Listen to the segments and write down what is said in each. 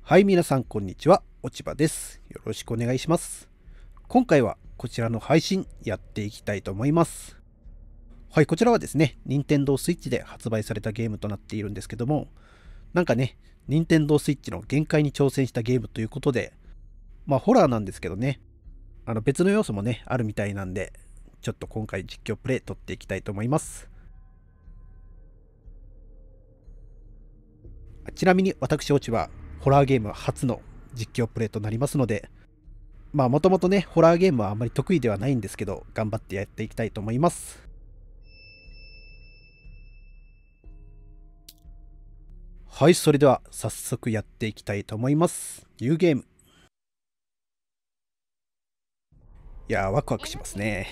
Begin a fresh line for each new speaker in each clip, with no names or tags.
はい、皆さん、こんにちは。落ち葉です。よろしくお願いします。今回はこちらの配信やっていきたいと思います。はい、こちらはですね、Nintendo Switch で発売されたゲームとなっているんですけども、なんかね、Nintendo Switch の限界に挑戦したゲームということで、ホラーなんですけどね、別の要素もね、あるみたいなんで、ちょっと今回実況プレイ撮っていきたいと思います。ちなみに私、落ち葉、ホラーゲーム初の実況プレイとなりますので、もともとね、ホラーゲームはあんまり得意ではないんですけど、頑張ってやっていきたいと思います。はい、それでは早速やっていきたいと思います。ニューゲーム。いやー、ワクワクしますね。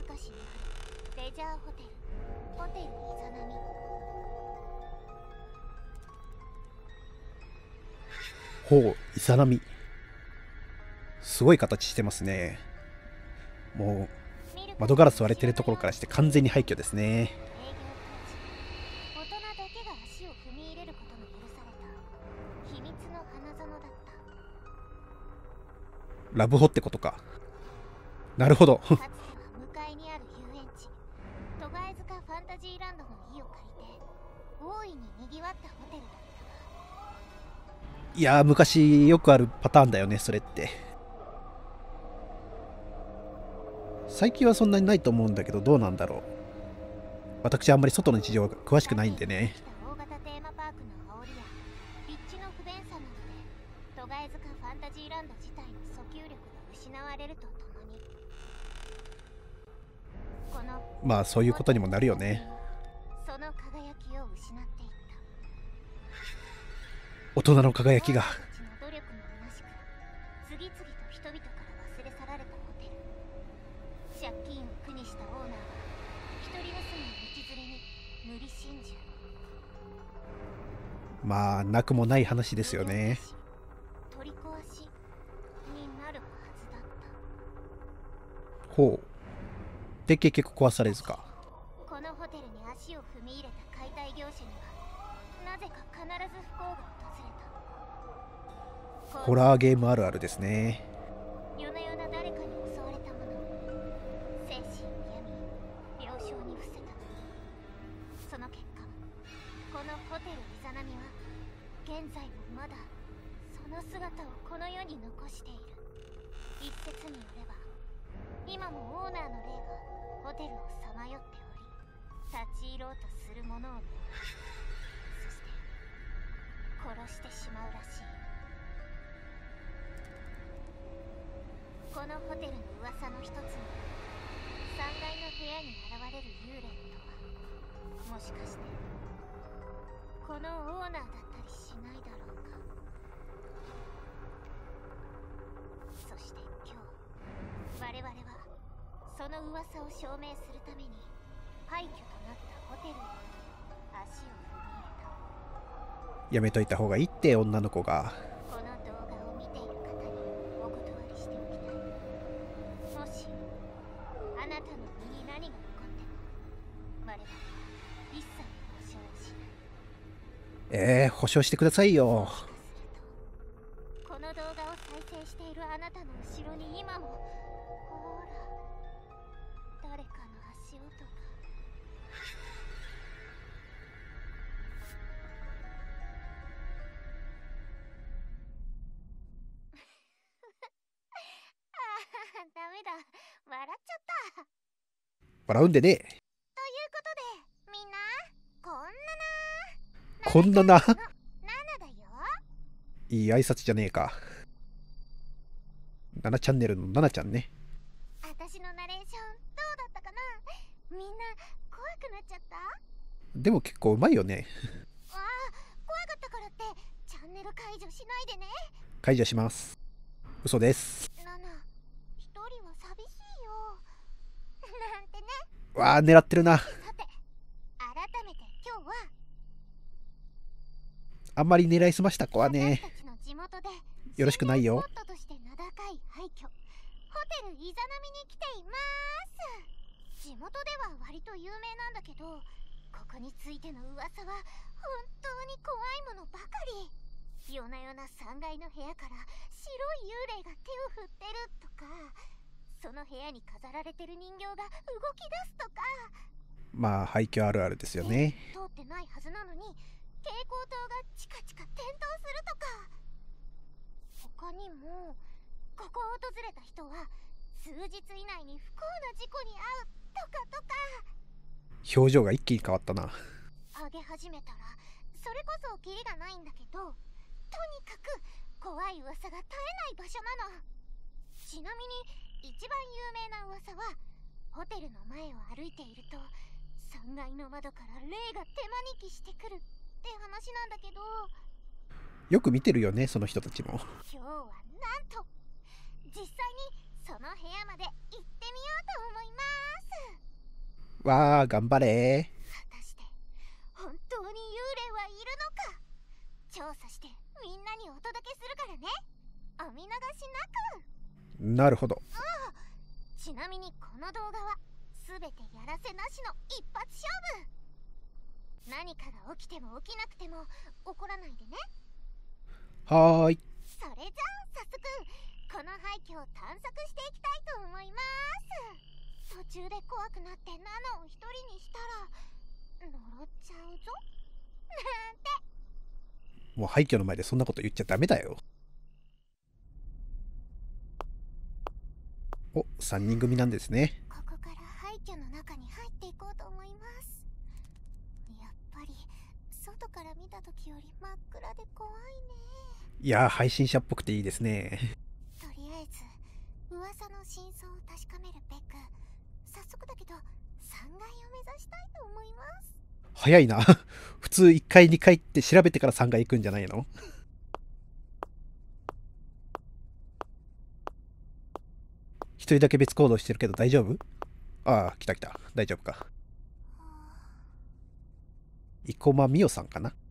ほう、イザナミ。すごい形してますね。もう、窓ガラス割れてるところからして完全に廃墟ですね。ラブホってことか。なるほど。いやー、昔よくあるパターンだよね、それって。最近はそんなにないと思うんだけど、どうなんだろう。私あんまり外の事情が詳しくないんでね。まあそういうことにもなるよね。大人の輝きが。まあなくもない話ですよね。ほう。で結局壊されずか。
このホテルに足を踏み入れた解体業者にはなぜか必ず不幸が訪れた。
ホラーゲームあるあるですね。
夜な夜な誰かに襲われたもの、精神病み病床に伏せた。その結果、このホテルイザナミは現在もまだその姿をこの世に残している。一説によれば今もオーナーの霊がホテルをさまよっており、立ち入ろうとする者を見、そして殺してしまうらしい。このホテルの噂の一つに、3階の部屋に現れる幽霊とは、もしかしてこのオーナーだったりしないだろうか。そして今日、我々はその噂を証明するために廃墟となったホテルに足を踏み入れた。
やめといた方がいいって女の子が。
この動画を見ている方にお断りしておきたい。もしあなたの身に何が起こっても、我々は一切保証をしない。
保証してくださいよ。
この動画を再生しているあなたの後ろに今も、ほら、誰かの足音が。ダメだ、笑っちゃった。
笑うんでね。
ということで、みんな、こんな
こんなな。
ナナだよ。
いい挨拶じゃねえか。7チャンネルのナナちゃんね。
私のナレーションどうだったかな。みんな怖くなっちゃった。
でも結構うまいよね。
ああ、怖かったからってチャンネル解除しないでね。
解除します。嘘です。
ナナ、一人は寂しいよ。なんてね。
わあ、狙ってるな。
さて、改めて今日は
あんまり狙いすました子はね、
私たちの地元で
よろしくないよ。
スポットとして名高い廃墟、ホテルイザナミに来ています。地元では割と有名なんだけど、ここについての噂は本当に怖いものばかり。 夜な夜な3階の部屋から白い幽霊が手を振ってるとか、その部屋に飾られてる人形が動き出すとか。
まあ廃墟あるあるですよね。
通ってないはずなのに蛍光灯がチカチカ点灯するとか。他にもここを訪れた人は数日以内に不幸な事故に遭うとかとか。
表情が一気に変わったな。
上げ始めたらそれこそキリがないんだけど、とにかく怖い噂が絶えない場所なの。ちなみに一番有名な噂は、ホテルの前を歩いていると3階の窓から霊が手招きしてくるって話なんだけど。
よく見てるよね、その人たちも。
今日はなんと実際にその部屋まで行ってみようと思います。
わあ、頑張れ。
果たして本当に幽霊はいるのか、調査してみんなにお届けするからね。お見逃しなく。
なるほど。
ちなみにこの動画は全てやらせなしの一発勝負。何かが起きても起きなくても怒らないでね。
はーい。
それじゃあ早速この廃墟を探索していきたいと思います。途中で怖くなってナナを一人にしたら呪っちゃうぞなんて。
もう廃墟の前でそんなこと言っちゃダメだよ。お、3人組なんですね。
ここから廃墟の中に入っていこうと思います。やっぱり外から見た時より真っ暗で怖いね。
いやー、配信者っぽくていいですね。
とりあえず噂の真相を確かめるべく、早速だけど3階を目指したいと思います。
早いな。普通1階2階って調べてから3階行くんじゃないの？一人だけ別行動してるけど大丈夫？ああ、来た来た。大丈夫か。生駒美代さんかな。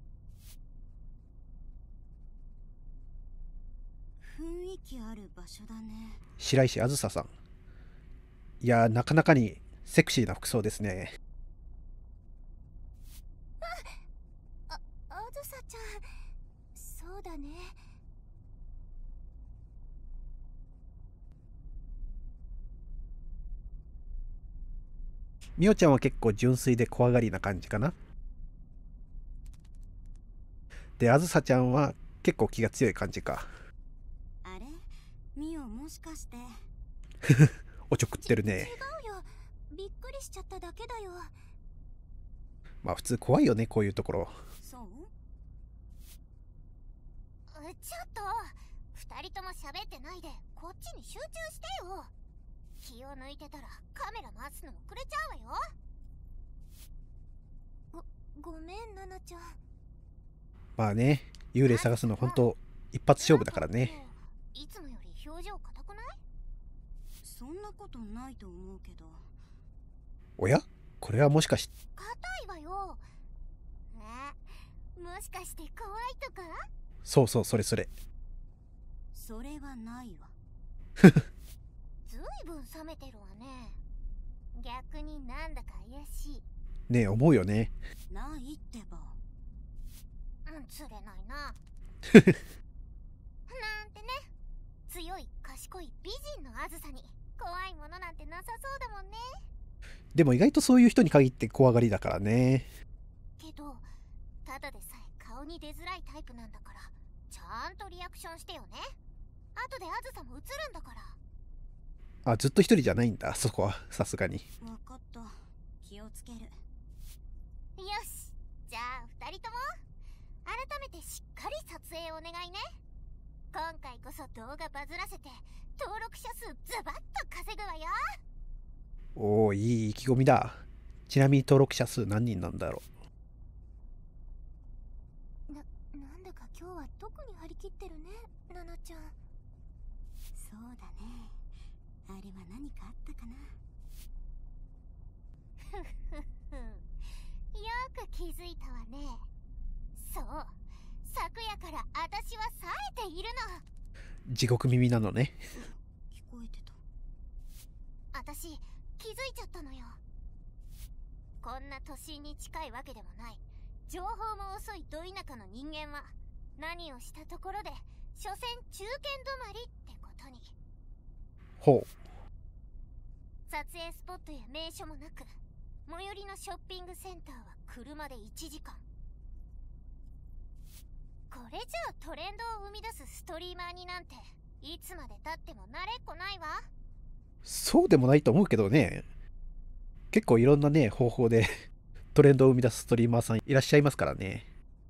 雰囲気ある場所だね。
白石あずささん。いやー、なかなかにセクシーな服装ですね。
あずさちゃん、そうだね。
みおちゃんは結構純粋で怖がりな感じかな。で、あずさちゃんは結構気が強い感じか。
あれ、ミオもしかして。
おちょくってるね。
違うよ、びっくりしちゃっただけだよ。
まあ普通怖いよね、こういうところ。
そう？
ちょっと2人とも喋ってないでこっちに集中してよ。気を抜いてたらカメラ回すの遅れちゃうわよ。ごめんナナちゃん。
まあね、幽霊探すの本当一発勝負だからね。
いつもより表情硬くない？
そんなことないと思うけど。
おや？これはもしかして。
硬いわよ。もしかして怖いとか？
そうそう、それそれ。
それはないわ。
ずいぶん冷めてるわね。逆になんだか怪しい。
ねえ、思うよね。
ないってば。
釣れないな。なんてね。強い賢い美人のあずさに怖いものなんてなさそうだもんね。
でも意外とそういう人に限って怖がりだからね。
けどただでさえ顔に出づらいタイプなんだから、ちゃんとリアクションしてよね。後であずさも映るんだから。
あ、ずっと一人じゃないんだ、そこは。さすがに。
わかった。気をつける。
よし、じゃあ2人とも改めてしっかり撮影お願いね。今回こそ動画バズらせて登録者数ズバッと稼ぐわよ。
おお、いい意気込みだ。ちなみに登録者数何人なんだろ
なんだか今日は特に張り切ってるね、ナナちゃん。
そうだね。あれは何かあったかな。
よく気づいたわね。そう、昨夜から私は冴えているの。
う。地獄耳なのね。
聞こえてた。
私気づいちゃったのよ。こんな都心に近いわけでもない、情報も遅いど田舎の人間は何をしたところで所詮中堅止まりってことに。
ほう。
撮影スポットや名所もなく、最寄りのショッピングセンターは車で1時間。これじゃあトレンドを生み出すストリーマーになんていつまでたっても慣れっこないわ。
そうでもないと思うけどね。結構いろんなね、方法でトレンドを生み出すストリーマーさんいらっしゃいますからね。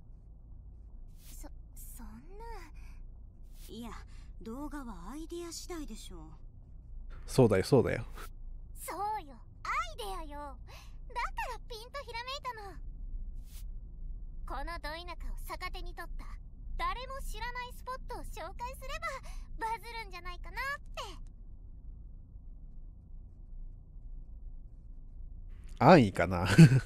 そんな。いや、動画はアイディア次第でしょう。
そうだよ、そうだよ。
そうよ、アイデアよ。だからピンとひらめいたの。このど田舎を逆手に取った誰も知らないスポットを紹介すればバズるんじゃないかなって。
安易かな。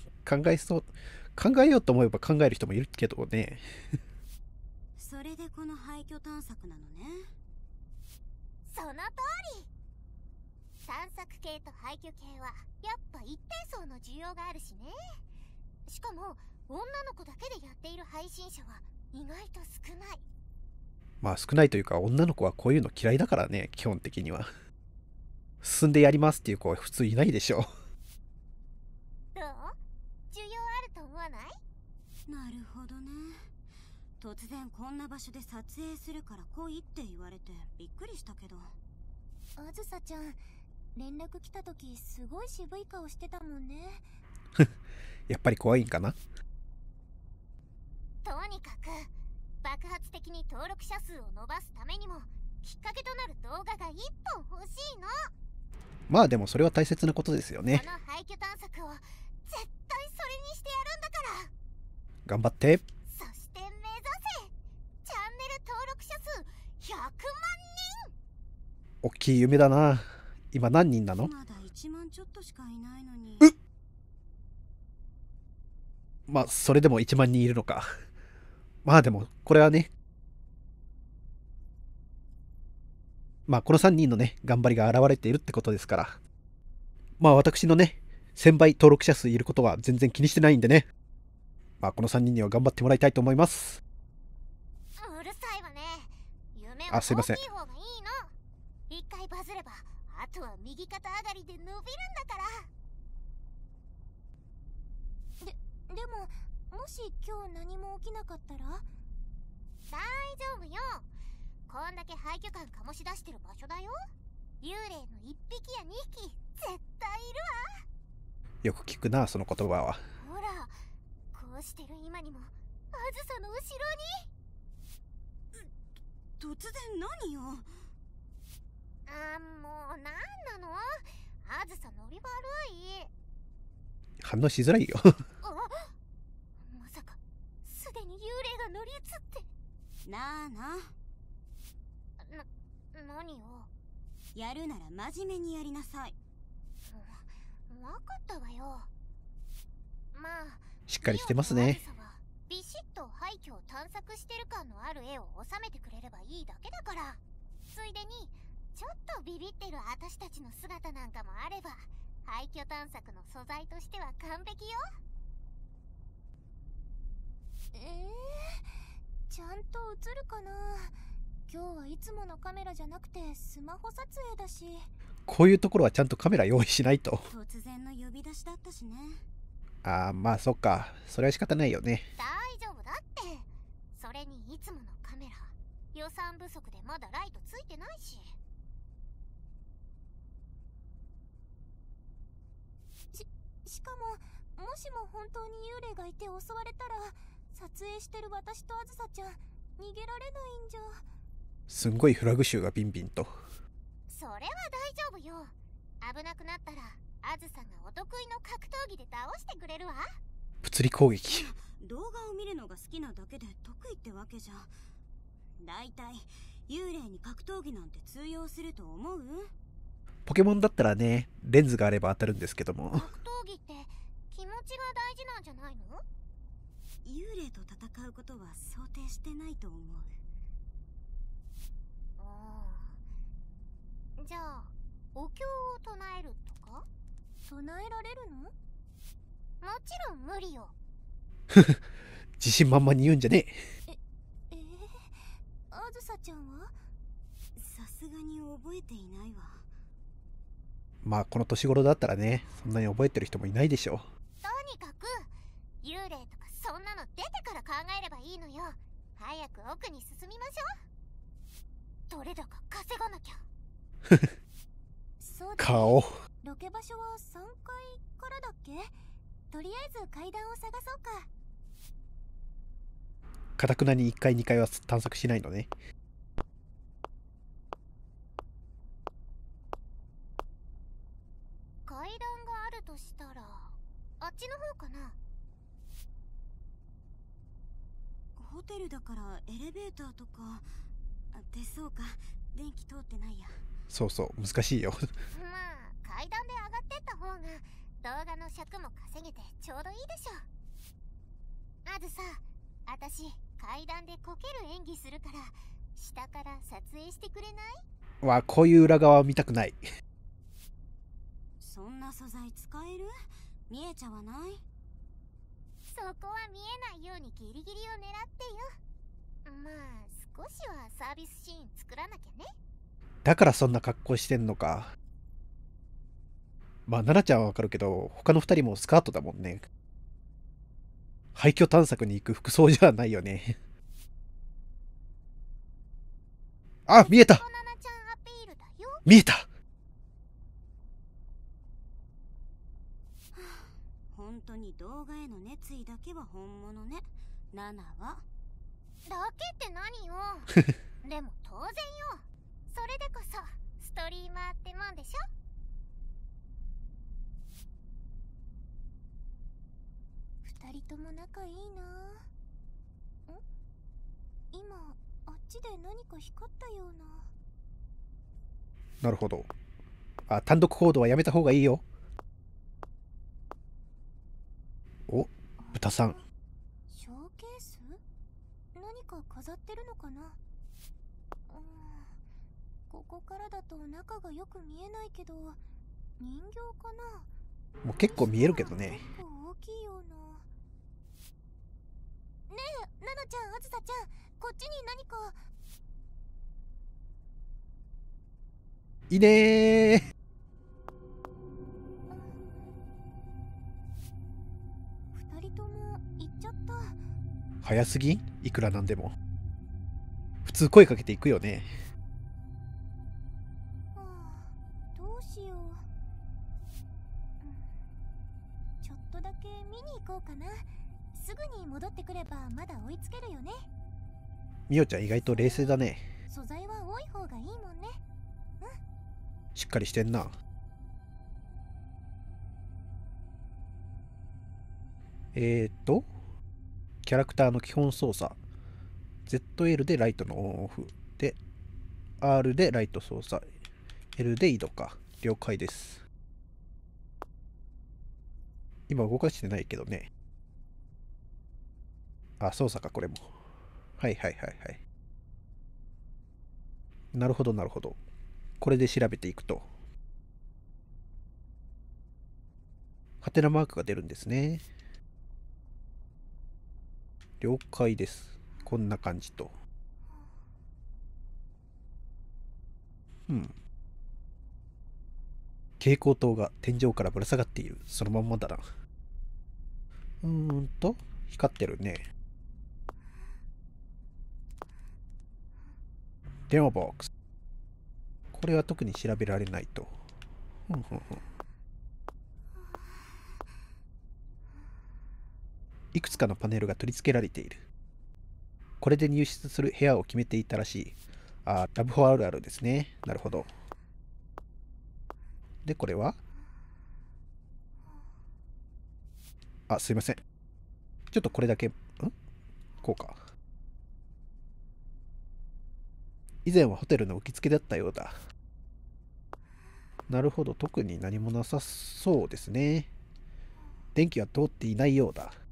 考えようと思えば考える人もいるけどね。
それでこの廃墟探索なのね。
その通り。探索系と廃墟系はやっぱ一定層の需要があるしね。しかも女の子だけでやっている配信者は意外と少ない。
まあ少ないというか、女の子はこういうの嫌いだからね、基本的には。進んでやりますっていう子は普通いないでしょ。
どう？需要あると思わない？
なるほどね。突然こんな場所で撮影するから来いって言われてびっくりしたけど。
あずさちゃん、連絡来た時すごい渋い顔してたもんね。
やっぱり怖いんかな。
とにかく爆発的に登録者数を伸ばすためにもきっかけとなる動画が1本欲しいの。
まあでもそれは大切なことですよね。
この廃墟探索を絶対それにしてやるんだから。
頑張って。
そして目指せチャンネル登録者数100万人。
大きい夢だな。今何人なの？
まだ1万ちょっとしかいないのに。
まあそれでも1万人いるのか。まあでもこれはね、まあこの3人のね頑張りが現れているってことですから、まあ私のね1000倍登録者数いることは全然気にしてないんでね、まあこの3人には頑張ってもらいたいと思います。
うるさいわね。夢は大きい方がいいの。一回バズればあとは右肩上がりで伸びるんだから。でももし今日何も起きなかったら？大丈夫よ。こんだけ廃墟感醸し出してる場所だよ。幽霊の1匹や2匹絶対いるわ。
よく聞くなその言葉は。
ほら、こうしてる今にもあずさの後ろに。
突然何よ。
もうなんなの？あずさノリ悪い。
反応しづらいよ。
まさかすでに幽霊が乗り移って。
なあな。
何を？
やるなら真面目にやりなさい。
わかったわよ。まあ
しっかりしてますね。
ビシッと廃墟を探索してる感のある絵を収めてくれればいいだけだから。ついでにちょっとビビってる私たちの姿なんかもあれば廃墟探索の素材としては完璧よ。ちゃんと映るかな。今日はいつものカメラじゃなくてスマホ撮影だし。
こういうところはちゃんとカメラ用意しないと。
突然の呼び出しだったしね。
ああ、まあそっか、それは仕方ないよね。
大丈夫だって。それにいつものカメラ予算不足でまだライトついてないし。しかももしも本当に幽霊がいて襲われたら撮影してる私とあずさちゃん逃げられないんじゃ。
すんごいフラグ集がビンビンと。
それは大丈夫よ。危なくなったらあずさがお得意の格闘技で倒してくれるわ。
物理攻撃。
動画を見るのが好きなだけで得意ってわけじゃ。だいたい幽霊に格闘技なんて通用すると思う？
ポケモンだったらね、レンズがあれば当たるんですけども。
格闘技って気持ちが大事なんじゃないの？
幽霊と戦うことは想定してないと思う。
じゃあお経を唱えるとか？唱えられるの？もちろん無理よ。
自信満々に言うんじゃねえ。
ていないわ。
まあこの年頃だったらね、そんなに覚えてる人もいないでしょう。
とにかく幽霊とかそんなの出てから考えればいいのよ。早く奥に進みましょう。どれだか稼がなきゃ。
そうだね。
顔。
ロケ場所は3階からだっけ？とりあえず階段を探そうか。
かたくなに1階2階は探索しないのね。
階段があるとしたらあっちの方かな。
ホテルだからエレベーターとかで、そうか、電気通ってないや。
そうそう、難しいよ。
まあ階段で上がってった方が動画の尺も稼げてちょうどいいでしょ。あずさ、私階段でこける演技するから下から撮影してくれない？
わあ、こういう裏側は見たくない。
そんな素材使える？見えちゃわない？
そこは見えないようにギリギリを狙ってよ。まあ少しはサービスシーン作らなきゃね。
だからそんな格好してんのか。まあ奈々ちゃんはわかるけど、他の2人もスカートだもんね。廃墟探索に行く服装じゃないよね。あ、見えた。
ナナちゃんアピールだよ。
見えた。
本当に動画への熱意だけは本物ね、ナナは。
だけって何よ。でも当然よ。それでこそストリーマーってもんでしょ。二人とも仲いいな。今あっちで何か光ったような。
なるほど。あ、単独行動はやめた方がいいよ。お、豚さん。
ショーケース？何か飾ってるのかな。ここからだと中がよく見えないけど人形かな。
もう結構見えるけどね。
結構大きいような。ねえ、ナナちゃん、あずさちゃん、こっちに何か。
いねー。
二人とも行っちゃった。
早すぎん？いくらなんでも。普通声かけていくよね。
どうしよう。ちょっとだけ見に行こうかな。すぐに戻ってくればまだ追いつけるよね。
みおちゃん意外と冷静だね。
素材は多い方がいいもんね。
しっかりしてんな。キャラクターの基本操作。ZL でライトのオンオフ。で、R でライト操作。L で移動か。了解です。今動かしてないけどね。あ、操作か、これも。はいはいはいはい。なるほどなるほど。これで調べていくと。ハテナマークが出るんですね。了解です。こんな感じと。蛍光灯が天井からぶら下がっている。そのまんまだな。光ってるね。電話ボックス。これは特に調べられないと。いくつかのパネルが取り付けられている。これで入室する部屋を決めていたらしい。あ、ラブホあるあるですね。なるほど。で、これはすいません。ちょっとこれだけ、こうか。以前はホテルの受付だったようだ。なるほど、特に何もなさそうですね。電気は通っていないようだ。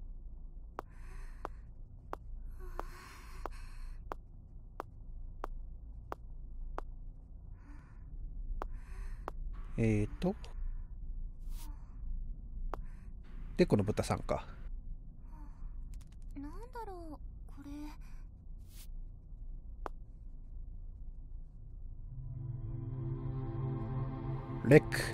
で、この豚さんか。
なんだろう、これ。
レック。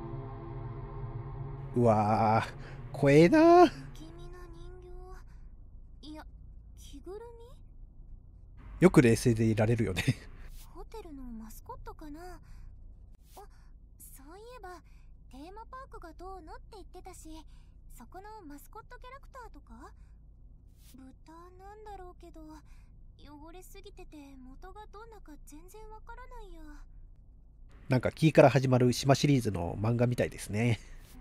うわー、怖えなー。
不気味な人形、いや着ぐるみ。
よく冷静でいられるよね。
ホテルのマスコットかな。あ、そういえばテーマパークがどうのって言ってたし、そこのマスコットキャラクターとか。豚なんだろうけど汚れすぎてて元がどんなか全然わからないや。
なんかキーから始まる島シリーズの漫画みたいですね。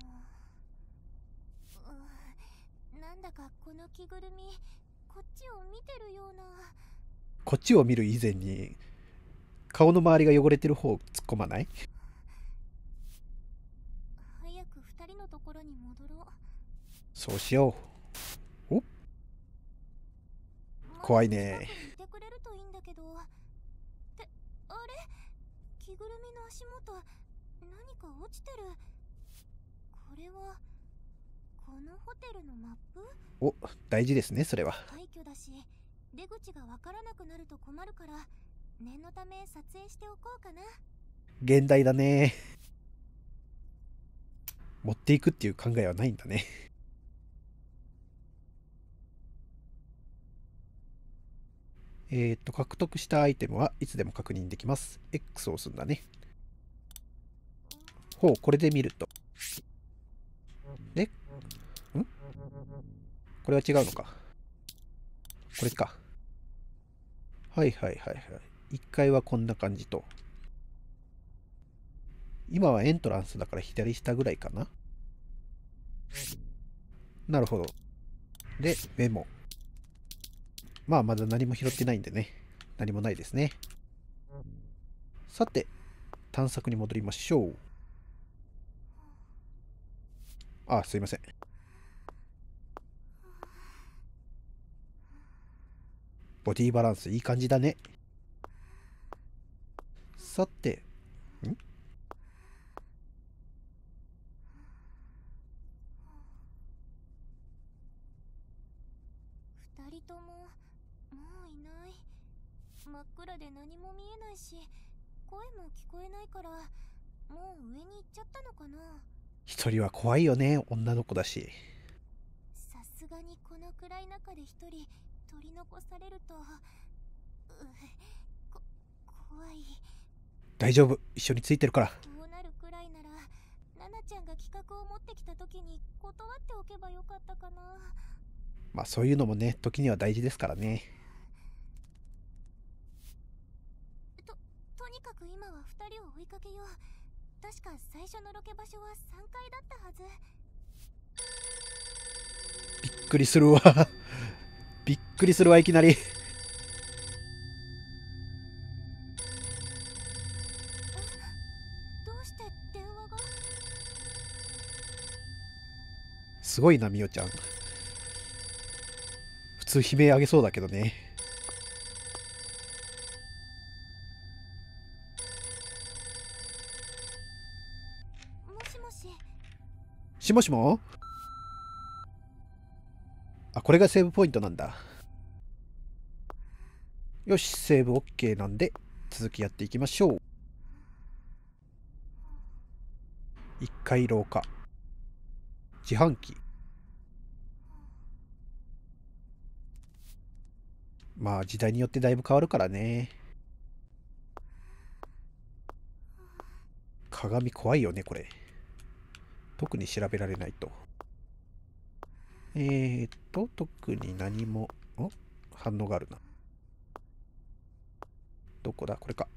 なんだかこの着ぐるみこっちを見てるような。
こっちを見る以前に顔の周りが汚れてる方を突っ込まない？
早く2人のところに戻ろう。
そうしよう。お、怖いね。
近くにいてくれるといいんだけど。ってあれ、着ぐるみの足元何か落ちてる。これはこのホテルのマップ。
お、大事ですねそれは。
廃墟だし出口がわからなくなると困るから念のため撮影しておこうかな。
現代だね。持っていくっていう考えはないんだね。獲得したアイテムはいつでも確認できます。X を押すんだね。ほう、これで見ると。これは違うのか。これか。はいはいはいはい。1階はこんな感じと。今はエントランスだから左下ぐらいかな。なるほど。で、メモ。まあ、まだ何も拾ってないんでね。何もないですね。さて、探索に戻りましょう。あ、すいません。ボディバランスいい感じだね。さて、2
人とももういない。真っ暗で何も見えないし声も聞こえないからもう上に行っちゃったのかな。
1人は怖いよね、女の子だし。
さすがにこの暗い中で1人取り残されると怖い。
大丈夫、一緒についてるから。
こうなるくらいならナナちゃんが企画を持ってきた時に断っておけばよかったかな。
まあそういうのもね、時には大事ですからね。
とにかく今は2人を追いかけよう。確か最初のロケ場所は3階だったはず。
びっくりするわ。びっくりするわ、いきなり。
どうして電話が。
すごいな、みおちゃん。普通悲鳴あげそうだけどね。
もしもし。
しもしも。あ、これがセーブポイントなんだ。よし、セーブ OK なんで続きやっていきましょう。1階廊下、自販機。まあ時代によってだいぶ変わるからね。鏡怖いよねこれ。特に調べられないと。特に何も反応があるな。どこだこれか。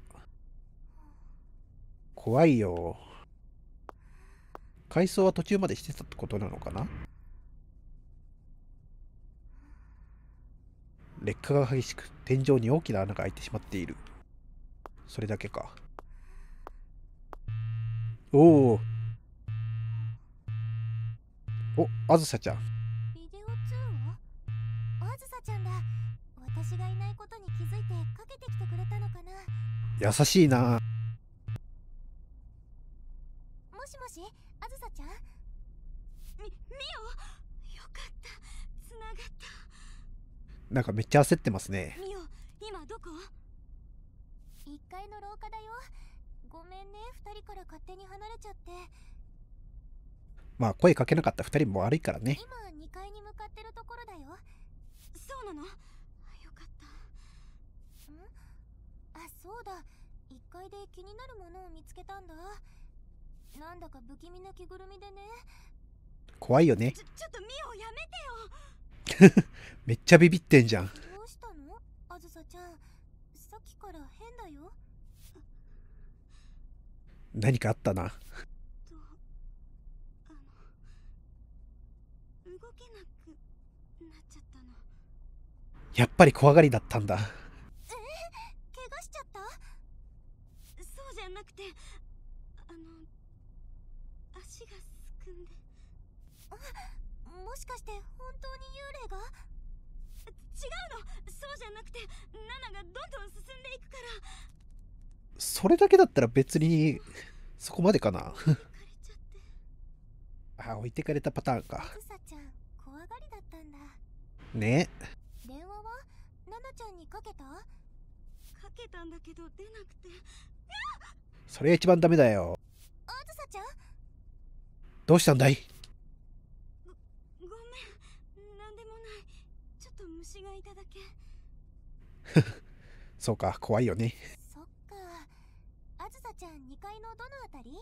怖いよ。改装は途中までしてたってことなのかな。劣化が激しく天井に大きな穴が開いてしまっている。それだけか。おお、あずさちゃん。
ビデオ通話。あずさちゃんだ。私がいないことに気づいてかけてきてくれたのかな。
優しいな。
もしもし、あずさちゃん。みよ、よかった、つながった。
なんかめっちゃ焦ってますね。
ミオ、今どこ？
1階の廊下だよ。 ごめんね、2人から勝手に離れちゃって。
まあ声かけなかった2人も悪いからね。
今2階に向かってるところだよ。
そうなの？よかった。
あ、そうだ、1階で気になるものを見つけたんだ。なんだか不気味な着ぐるみでね。
怖いよね。
ちょっとミオやめてよ。
めっちゃビビってんじゃん。
どうしたのあずさちゃん、さっきから変だよ。
何かあったな。
動けなくなっちゃったの。
やっぱり怖がりだったんだ。
怪我しちゃった？
そうじゃなくて、足がすくんで。
もしかして本当に幽霊が？
違うの。そうじゃなくて、ナナがどんどん進んでいくから。
それだけだったら別にそこまでかな。
浮かれちゃって。
あ、置いてかれたパターンか。
あずさちゃん、怖がりだったんだ。
ね。
電話はナナちゃんにかけた？
かけたんだけど出なくて。
それが一番ダメだよ。
あずさちゃん？
どうしたんだい？
ごめん、なんでもない。ちょっと虫がいただけ。
そうか、怖いよね。
そっか。あずさちゃん2階のどのあたり？
わ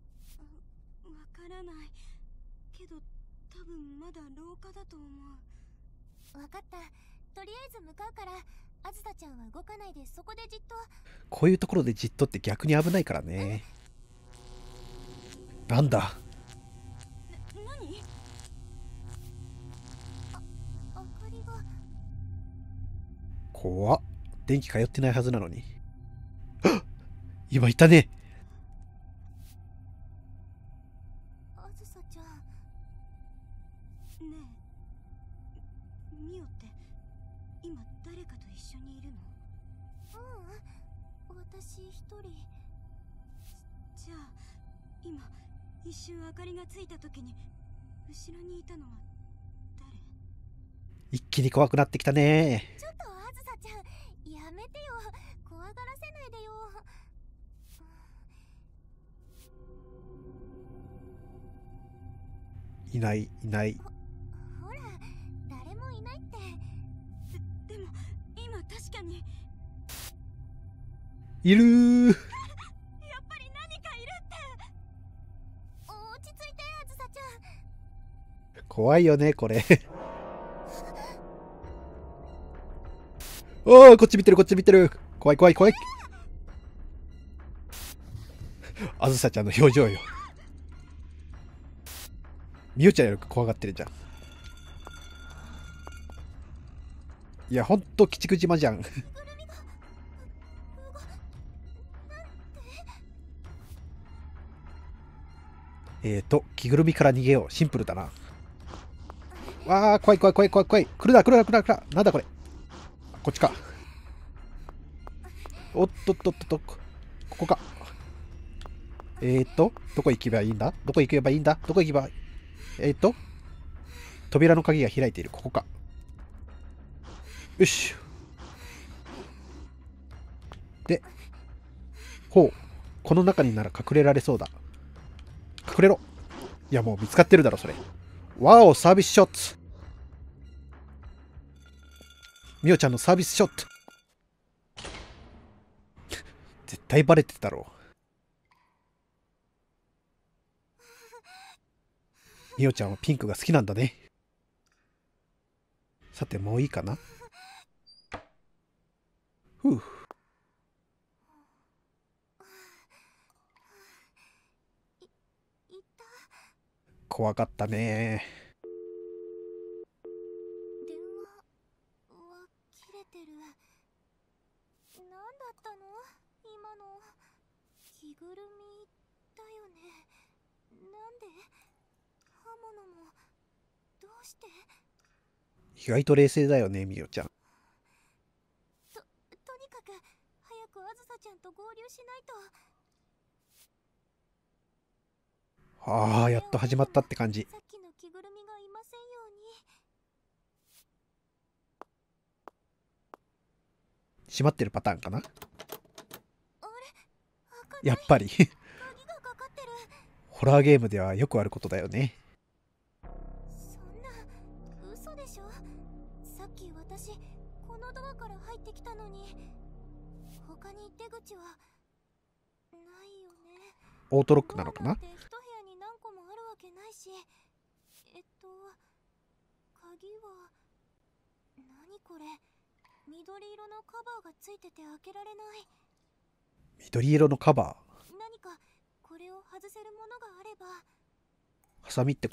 からないけど、多分まだ廊下だと思う。
わかった。とりあえず向かうから、あずさちゃんは動かないでそこでじっと。
こういうところでじっとって逆に危ないからね。なんだ？
何？
明かりが。
怖っ。電気通ってないはずなのに。はっ！今いたね。
あずさちゃん。
ねえ、ミオって今誰かと一緒にいるの？
私一人。
じゃあ今一瞬明かりがついた時に後ろにいたのは誰？
一気に怖くなってきたね。
ちょっとあずさちゃん、やめてよ。怖がらせないでよ。
いないいない。
ほら、誰もいないって。
でも今確かに。
いるー。
やっぱり何かいるって。
落ち着いて、あずさちゃん。
怖いよねこれ。おー、こっち見てるこっち見てる。怖い怖い怖い。あずさちゃんの表情よ。みおちゃんより怖がってるじゃん。いやほんと鬼畜島じゃん。着ぐるみから逃げよう。シンプルだな。わあ、怖い怖い怖い怖い怖い。来るな来るな来るな来るな。なんだこれ。こっちか。おっとっとっとっと。ここか。どこ行けばいいんだ？どこ行けばいいんだ？どこ行けば。扉の鍵が開いている。ここか。よし。で、ほう。この中になら隠れられそうだ。隠れろ。いやもう見つかってるだろそれ。わお、サービスショット。みおちゃんのサービスショット。絶対バレてたろう。みおちゃんはピンクが好きなんだね。さてもういいかな。ふう。
いた。
怖かったね。
電話は切れてる。何だったの今の。着ぐるみだよね。なんで？刃物も。どうして？
意外と冷静だよねみおちゃん。
とにかく早くあずさちゃんと合流しないと。
ああ、やっと始まったって感じ。
さっきの着ぐるみがいませんように。
閉まってるパターンかな。
あれ、明か
やっぱり
鍵がかかってる。
ホラーゲームではよくあることだよね。
そんな嘘でしょ。さっき私このドアから入ってきたのに、他に出口はないよね。
オートロックなのかな。
ドアなんて一部屋に何個もあるわけないし。鍵は何これ。緑色のカバーがついてて開けられない。
緑色のカバー。
何かこれを外せるものがあれば。
ハサミってこと？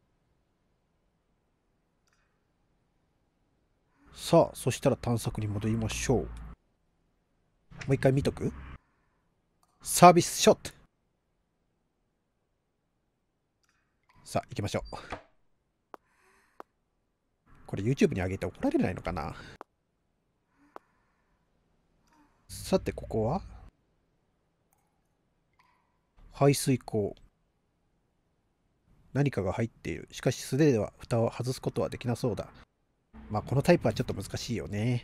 さあ、そしたら探索に戻りましょう。もう一回見とく？サービスショット。さあ、行きましょう。これ YouTube に上げて怒られないのかな。さて、ここは排水口。何かが入っている。しかし素手では蓋を外すことはできなそうだ。まあこのタイプはちょっと難しいよね。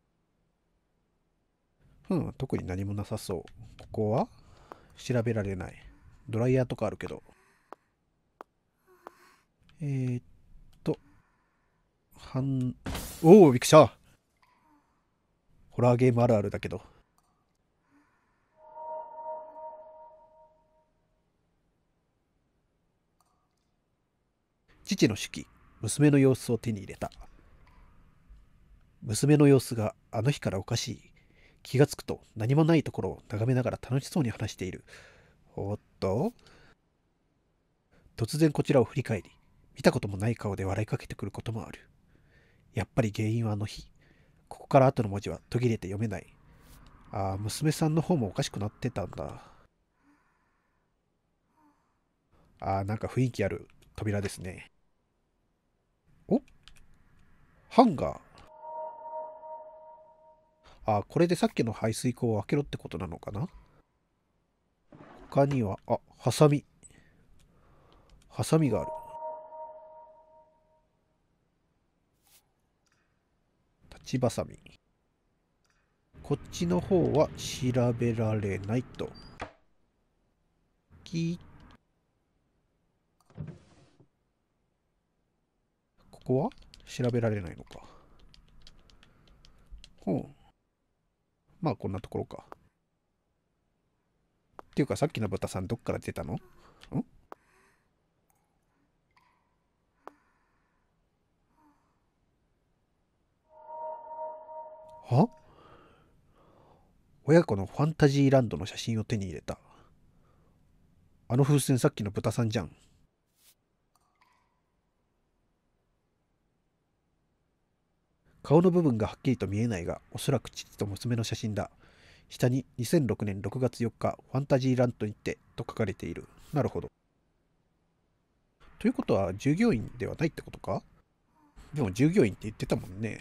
特に何もなさそう。ここは調べられない。ドライヤーとかあるけど。おお、びっくりした。ホラーゲームあるあるだけど。父の手記、娘の様子を手に入れた。娘の様子があの日からおかしい。気がつくと何もないところを眺めながら楽しそうに話している。おっと、突然こちらを振り返り、見たこともない顔で笑いかけてくることもある。やっぱり原因はあの日。ここから後の文字は途切れて読めない。ああ、娘さんの方もおかしくなってたんだ。ああ、なんか雰囲気ある扉ですね。お、ハンガー。ああ、これでさっきの排水口を開けろってことなのかな。他には、ハサミ。ハサミがある。立ちばさみ。こっちの方は調べられないと。ここは調べられないのか。まあこんなところか。っていうかさっきの豚さんどっから出たの？は？親子のファンタジーランドの写真を手に入れた。あの風船さっきの豚さんじゃん。顔の部分がはっきりと見えないが、おそらく父と娘の写真だ。下に2006年6月4日、ファンタジーランドにてと書かれている。なるほど。ということは従業員ではないってことか？でも従業員って言ってたもんね。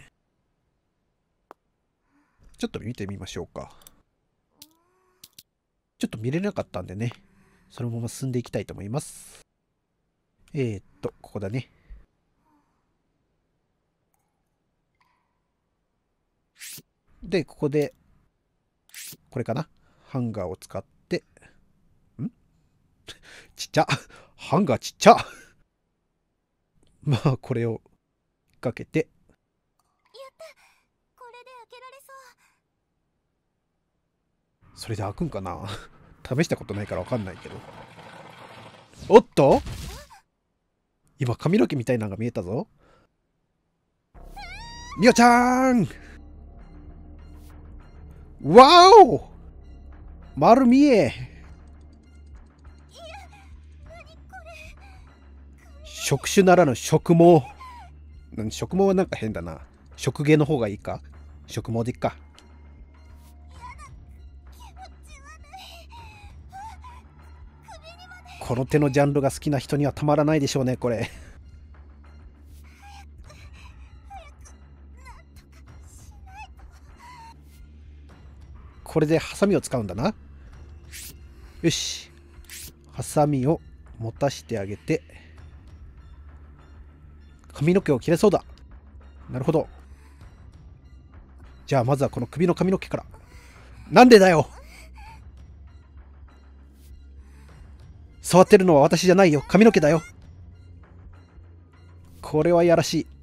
ちょっと見てみましょうか。ちょっと見れなかったんでね、そのまま進んでいきたいと思います。ここだね。で、ここで、これかな。ハンガーを使って、ちっちゃ。ハンガーちっちゃ。まあ、これをかけて。やった。
これで開けられそう。
それで開くんかな。試したことないからわかんないけど。おっと、今髪の毛みたいなのが見えたぞ。みおちゃん。わお、丸見え。触手ならぬ触毛。触毛はなんか変だな。触毛の方がいいか。触毛でいっか。この手のジャンルが好きな人にはたまらないでしょうね、これ。これでハサミを使うんだな。よし。ハサミを持たしてあげて、髪の毛を切れそうだ。なるほど。じゃあまずはこの首の髪の毛から。なんでだよ。 触ってるのは私じゃないよ。髪の毛だよ。これはやらしい。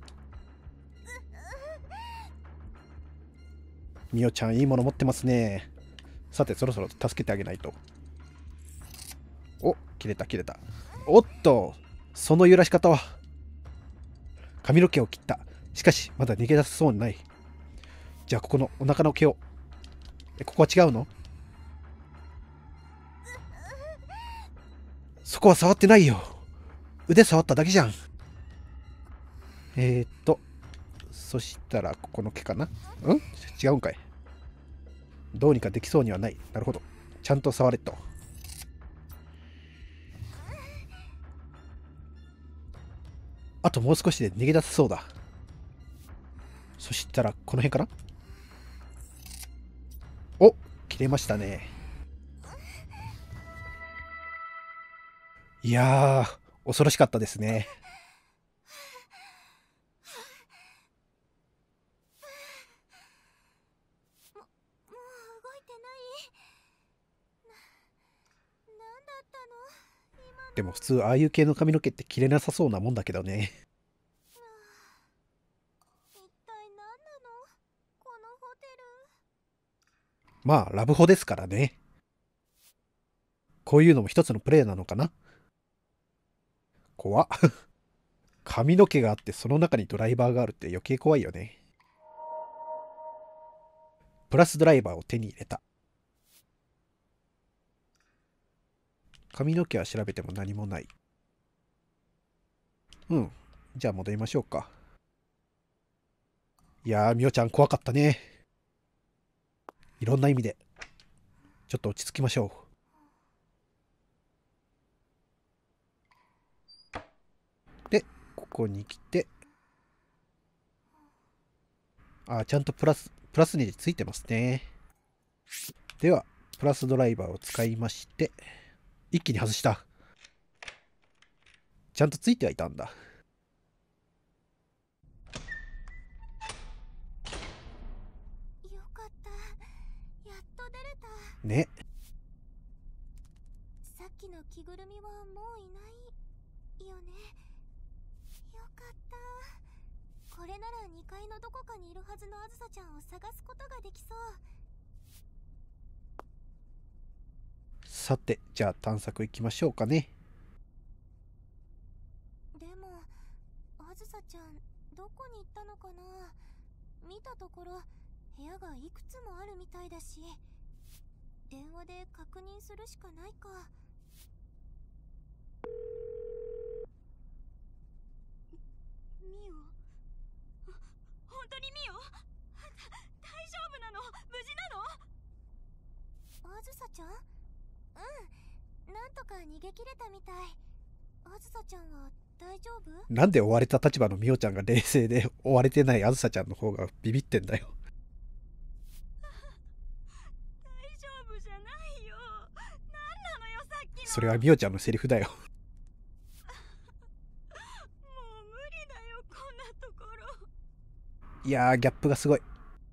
みおちゃんいいもの持ってますね。さてそろそろ助けてあげないと。お、切れた切れた。おっと、その揺らし方は。髪の毛を切った。しかしまだ逃げ出せそうにない。じゃあここのお腹の毛を。ここは違うの？そこは触ってないよ。腕触っただけじゃん。そしたらここの毛かな？違うんかい。どうにかできそうにはない。なるほど。ちゃんと触れと。あともう少しで逃げ出せそうだ。そしたらこの辺かな？お、切れましたね。いやー、恐ろしかったですね。
もう動いてない。なんだったの今の。
でも普通ああいう系の髪の毛って切れなさそうなもんだけどね。
一体何なのこのホテル。
まあラブホですからね。こういうのも一つのプレイなのかな。怖っ。髪の毛があってその中にドライバーがあるって余計怖いよね。プラスドライバーを手に入れた。髪の毛は調べても何もない。じゃあ戻りましょうか。いやー、みおちゃん怖かったね。いろんな意味で。ちょっと落ち着きましょう。で、ここに来て。ちゃんとプラスネジついてますね。では、プラスドライバーを使いまして、一気に外した。ちゃんとついてはいたんだ。
よかった。やっと出れた。
ね。
さっきの着ぐるみはもういないよね。よかった。これなら2階のどこかにいるはずのあずさちゃんを探すことができそう。
さて、じゃあ探索行きましょうかね。
でもあずさちゃんどこに行ったのかな。見たところ部屋がいくつもあるみたいだし、電話で確認するしかないか。ミオ、本当にミオ？大丈夫なの？無事なの？あずさちゃん？なんとか逃げ切れたみたい。あずさちゃんは大丈夫？
なんで追われた立場のみおちゃんが冷静で、追われてないあずさちゃんの方がビビってんだよ。
大丈夫じゃないよ。なんなのよさっきの。
それはみおちゃんのセリフだよ。
もう無理だよこんなところ。
いやー、ギャップがすごい。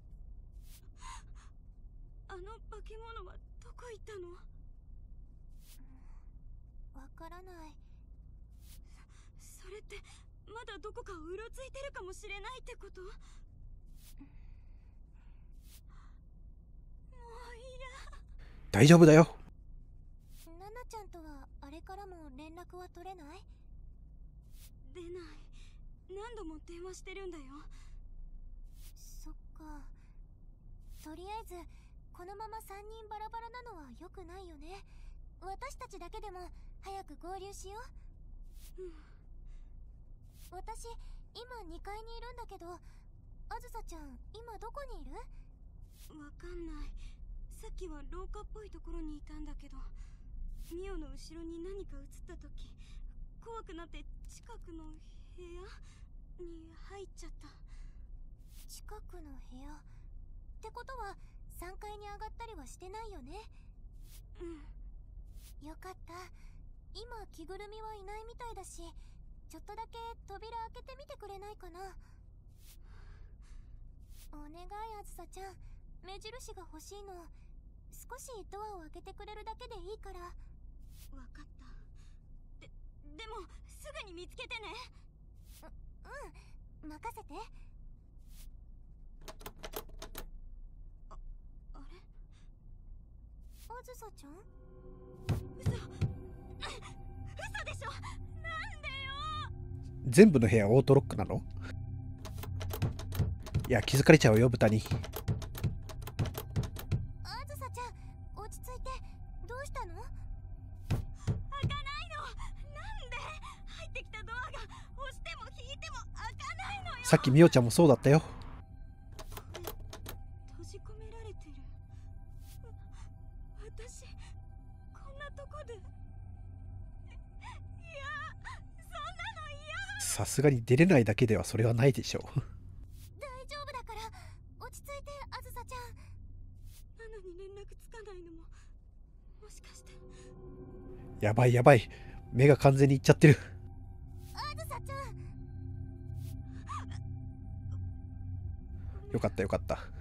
あの化け物はどこ行ったの？わからない。それってまだどこかをうろついてるかもしれないってこと？もういいや。
大丈夫だよ。
ナナちゃんとはあれからも連絡は取れない？出ない。何度も電話してるんだよ。そっか。とりあえずこのまま3人バラバラなのは良くないよね。私たちだけでも早く合流しよう。私今2階にいるんだけど、あずさちゃん今どこにいる？わかんない。さっきは廊下っぽいところにいたんだけど、ミオの後ろに何か映った時怖くなって近くの部屋に入っちゃった。近くの部屋ってことは3階に上がったりはしてないよね？よかった。今着ぐるみはいないみたいだし、ちょっとだけ扉開けてみてくれないかな。お願いあずさちゃん、目印が欲しいの。少しドアを開けてくれるだけでいいから。わかった。 でもすぐに見つけてね。うん、任せて。あれ、あずさちゃん？嘘でしょ。なんでよ。
全部の部屋オートロックなの？いや、気づかれちゃうよ、豚に。
あずさちゃん、落ち着いて。どうしたの？開かないの。なんで？入ってきたドアが押しても引いても開かないのよ。
さっきみおちゃんもそうだったよ。
閉じ込められてる。私こんなとこで。いや、そんなの嫌。
さすがに出れないだけではそれはないでしょう。
大丈夫だから、落ち着いて、あずさちゃん。なのに連絡つかないのも、もしかして。
やばいやばい。目が完全にいっちゃってる。
あずさちゃん。
よかったよかった。
こ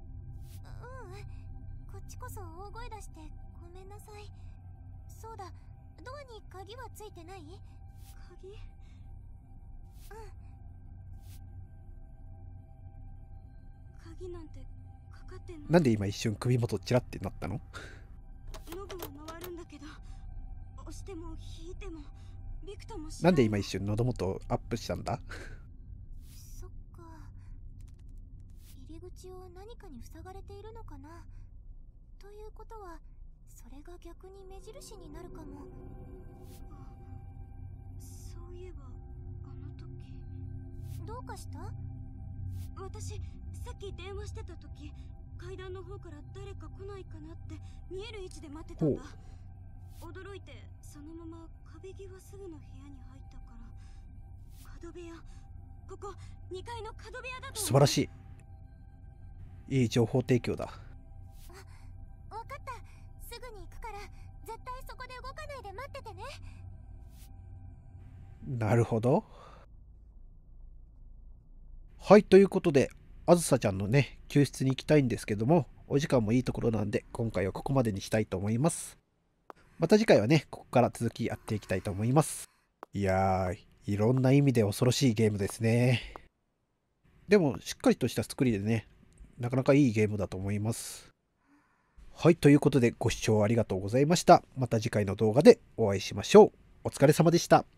っちこそ大声出してごめんなさい。そうだ、ドアに鍵はついてない？鍵？鍵なんてかかってんの？
なんで今一瞬首元チラってなったの？
ノブは回るんだけど、押しても引いてもビクともしない。
なんで今一瞬喉元アップしたんだ？
そっか、入り口を何かに塞がれているのかな。ということはそれが逆に目印になるかも。そういえばあの時どうかした？私さっき電話してた時、階段の方から誰か来ないかなって見える位置で待ってたんだ。驚いてそのまま壁際すぐの部屋に入ったから。角部屋、ここ2階の角部屋だと。
素晴らしい。いい情報提供だ。
わかった、すぐに行くから絶対そこで動かないで待っててね。
なるほど。はい、ということで、あずさちゃんのね、救出に行きたいんですけども、お時間もいいところなんで、今回はここまでにしたいと思います。また次回はね、ここから続きやっていきたいと思います。いやー、いろんな意味で恐ろしいゲームですね。でも、しっかりとした作りでね、なかなかいいゲームだと思います。はい、ということでご視聴ありがとうございました。また次回の動画でお会いしましょう。お疲れ様でした。